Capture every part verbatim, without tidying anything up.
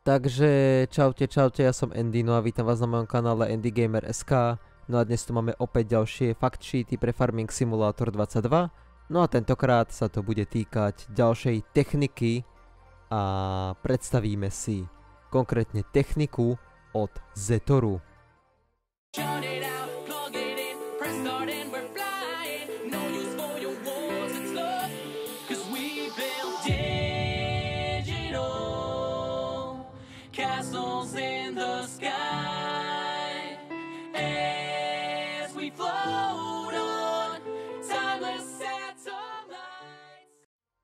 Takže čaute, čaute, ja som Andy, no a vítam vás na mojom kanále Andy Gamer bodka es ká. No a dnes tu máme opäť ďalšie fact sheety pre Farming Simulator dvadsaťdva. No a tentokrát sa to bude týkať ďalšej techniky a predstavíme si konkrétne techniku od Zetoru. Castles in the sky as we float on timeless satellites.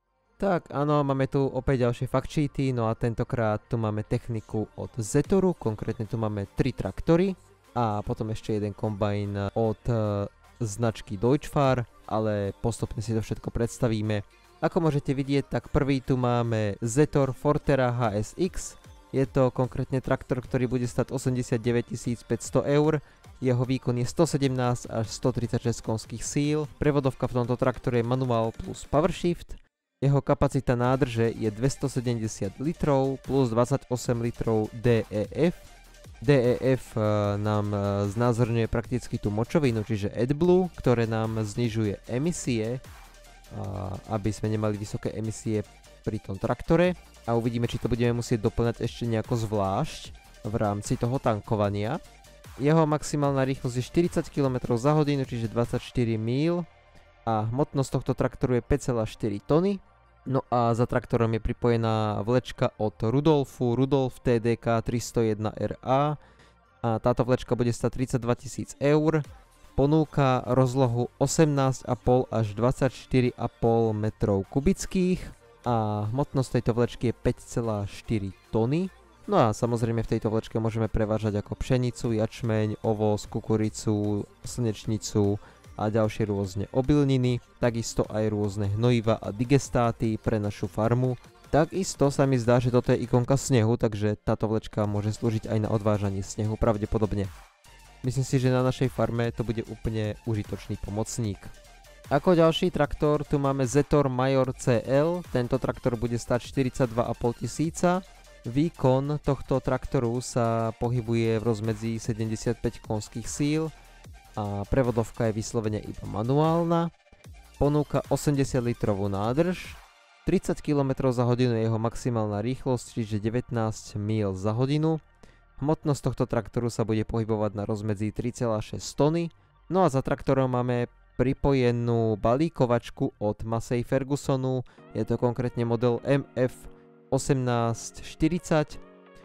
Tak, áno, máme tu opäť ďalšie fact sheety, no a tentokrát tu máme techniku od Zetoru, konkrétne tu máme tri traktory a potom ešte jeden kombajn od uh, značky Deutschfar, ale postupne si to všetko predstavíme. Ako môžete vidieť, tak prvý tu máme Zetor Forterra há es iks. Je to konkrétne traktor, ktorý bude stať osemdesiatdeväť tisíc päťsto eur. Jeho výkon je stosedemnásť až stotridsaťšesť konských síl. Prevodovka v tomto traktore je manuál plus powershift. Jeho kapacita nádrže je dvestosedemdesiat litrov plus dvadsaťosem litrov dé é ef. dé é ef uh, nám uh, znázorňuje prakticky tú močovinu, čiže AdBlue, ktoré nám znižuje emisie, uh, aby sme nemali vysoké emisie pri tom traktore. A uvidíme, či to budeme musieť doplňať ešte nejako zvlášť v rámci toho tankovania. Jeho maximálna rýchlosť je štyridsať kilometrov za hodinu, čiže dvadsaťštyri míl. A hmotnosť tohto traktoru je päť celá štyri tony. No a za traktorom je pripojená vlečka od Rudolfu, Rudolf té dé ká tristojeden er á. A táto vlečka bude stať tridsaťdva tisíc eur. Ponúka rozlohu osemnásť a pol až dvadsaťštyri a pol metrov kubických. A hmotnosť tejto vlečky je päť celá štyri tony. No a samozrejme v tejto vlečke môžeme prevážať ako pšenicu, jačmeň, ovoz, kukuricu, slnečnicu a ďalšie rôzne obilniny. Takisto aj rôzne hnojiva a digestáty pre našu farmu. Takisto sa mi zdá, že toto je ikonka snehu, takže táto vlečka môže slúžiť aj na odvážanie snehu pravdepodobne. Myslím si, že na našej farme to bude úplne užitočný pomocník. Ako ďalší traktor tu máme Zetor Major cé el, tento traktor bude stať štyridsaťdva a pol tisíca. Výkon tohto traktoru sa pohybuje v rozmedzi sedemdesiatpäť konských síl a prevodovka je vyslovene iba manuálna. Ponúka osemdesiat litrovú nádrž, tridsať kilometrov za hodinu je jeho maximálna rýchlosť, čiže devätnásť míl za hodinu. Hmotnosť tohto traktoru sa bude pohybovať na rozmedzi tri celá šesť tony. No a za traktorom máme pripojenú balíkovačku od Massey Fergusonu, je to konkrétne model em ef osemnásť štyridsať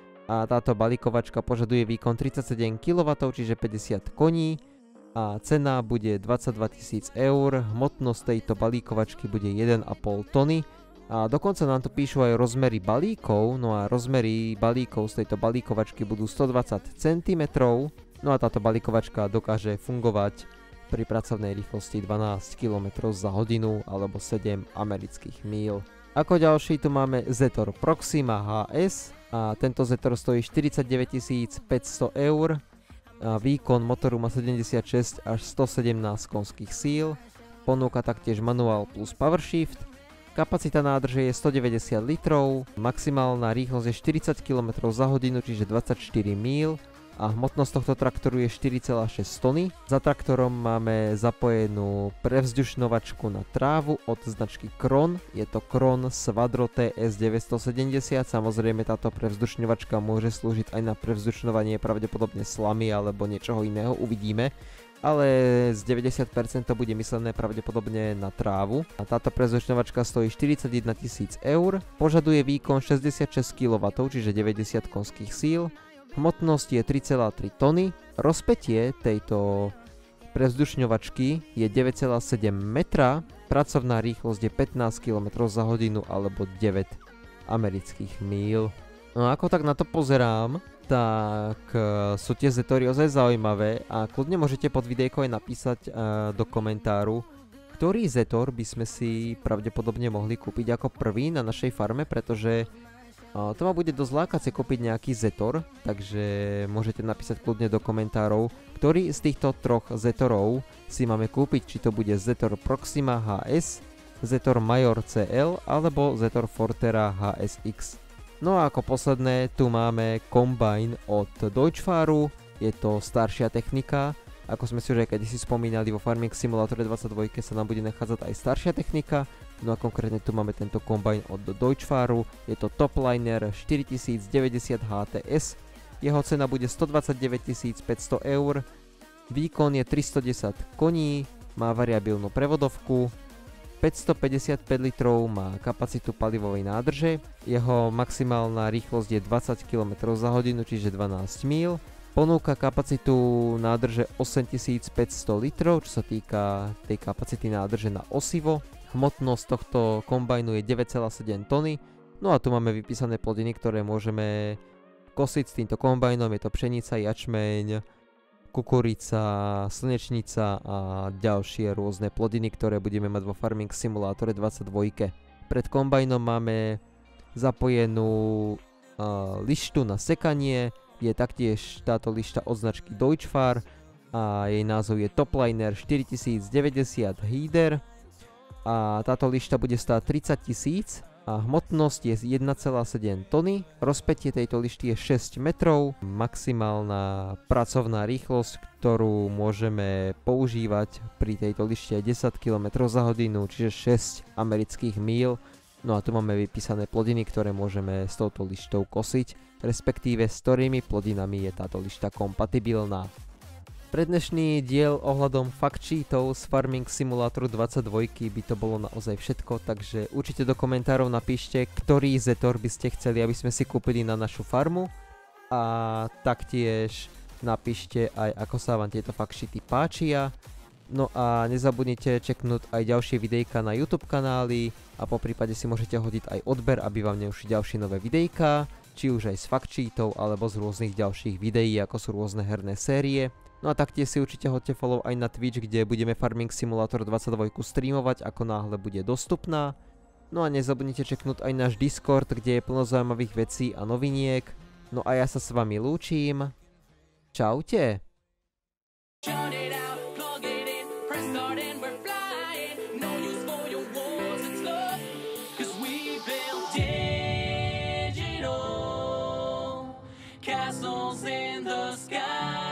a táto balíkovačka požaduje výkon tridsaťsedem kilowattov, čiže päťdesiat koní a cena bude dvadsaťdva tisíc eur, hmotnosť tejto balíkovačky bude jeden a pol tony a dokonca nám tu píšu aj rozmery balíkov, no a rozmery balíkov z tejto balíkovačky budú stodvadsať centimetrov, no a táto balíkovačka dokáže fungovať pri pracovnej rýchlosti dvanásť kilometrov za hodinu alebo sedem amerických míl. Ako ďalší tu máme Zetor Proxima há es a tento Zetor stojí štyridsaťdeväť tisíc päťsto eur a výkon motoru má sedemdesiatšesť až stosedemnásť konských síl. Ponúka taktiež manuál plus powershift. Kapacita nádrže je stodeväťdesiat litrov, maximálna rýchlosť je štyridsať kilometrov za hodinu, čiže dvadsaťštyri míl. A hmotnosť tohto traktoru je štyri celá šesť tony. Za traktorom máme zapojenú prevzdušňovačku na trávu od značky Kron. Je to Kron Svadro té es deväťstosedemdesiat. Samozrejme táto prevzdušňovačka môže slúžiť aj na prevzdušňovanie pravdepodobne slamy alebo niečoho iného, uvidíme. Ale z deväťdesiat percent to bude myslené pravdepodobne na trávu. A táto prevzdušňovačka stojí štyridsaťjeden tisíc eur. Požaduje výkon šesťdesiatšesť kilowattov, čiže deväťdesiat konských síl. Hmotnosť je tri celá tri tony, rozpätie tejto prevzdušňovačky je deväť celá sedem metra, pracovná rýchlosť je pätnásť kilometrov za hodinu alebo deväť amerických míl. No ako tak na to pozerám, tak uh, sú tie Zetory ozaj zaujímavé a kľudne môžete pod videjko aj napísať uh, do komentáru, ktorý Zetor by sme si pravdepodobne mohli kúpiť ako prvý na našej farme, pretože Uh, to ma bude dosť lákať si kúpiť nejaký Zetor, takže môžete napísať kľudne do komentárov, ktorý z týchto troch Zetorov si máme kúpiť, či to bude Zetor Proxima há es, Zetor Major cé el alebo Zetor Forterra há es iks. No a ako posledné tu máme kombajn od Deutschfahru, je to staršia technika, ako sme si už aj kedysi spomínali, vo Farming Simulator dvadsaťdva sa nám bude nachádzať aj staršia technika, no a konkrétne tu máme tento kombajn od Deutschfahru, je to Topliner štyritisícdeväťdesiat há té es, jeho cena bude stodvadsaťdeväťtisícpäťsto eur, výkon je tristodesať koní, má variabilnú prevodovku, päťstopäťdesiatpäť litrov, má kapacitu palivovej nádrže, jeho maximálna rýchlosť je dvadsať kilometrov za hodinu, čiže dvanásť míl, ponúka kapacitu nádrže osemtisícpäťsto litrov, čo sa týka tej kapacity nádrže na osivo, hmotnosť tohto kombajnu je deväť celá sedem tony, no a tu máme vypísané plodiny, ktoré môžeme kosiť s týmto kombajnom, je to pšenica, jačmeň, kukurica, slnečnica a ďalšie rôzne plodiny, ktoré budeme mať vo Farming Simulátore dvadsaťdva. Pred kombajnom máme zapojenú uh, lištu na sekanie, je taktiež táto lišta od značky Deutschfahr a jej názov je Topliner štyritisícdeväťdesiat Header a táto lišta bude stáť tridsať tisíc a hmotnosť je jeden celá sedem tony, rozpätie tejto lišty je šesť metrov, maximálna pracovná rýchlosť, ktorú môžeme používať pri tejto lište je desať kilometrov za hodinu, čiže šesť amerických míl. No a tu máme vypísané plodiny, ktoré môžeme s touto lištou kosiť, respektíve s ktorými plodinami je táto lišta kompatibilná. Pre dnešný diel ohľadom fact sheetov z Farming Simulatoru dvadsaťdva by to bolo naozaj všetko, takže určite do komentárov napíšte, ktorý Zetor by ste chceli, aby sme si kúpili na našu farmu a taktiež napíšte aj, ako sa vám tieto fact sheety páčia. No a nezabudnite čeknúť aj ďalšie videjka na YouTube kanály a po prípade si môžete hodiť aj odber, aby vám neušli ďalšie nové videjka, či už aj z fact sheetov alebo z rôznych ďalších videí, ako sú rôzne herné série. No a taktiež si určite hoďte follow aj na Twitch, kde budeme Farming Simulator dvadsaťdva streamovať, ako náhle bude dostupná. No a nezabudnite čeknúť aj náš Discord, kde je plno zaujímavých vecí a noviniek. No a ja sa s vami lúčim. Čaute. Shout it out, plug it in, press start and we're flying. No use for your wars and stuff, 'cause we build digital castles in the sky.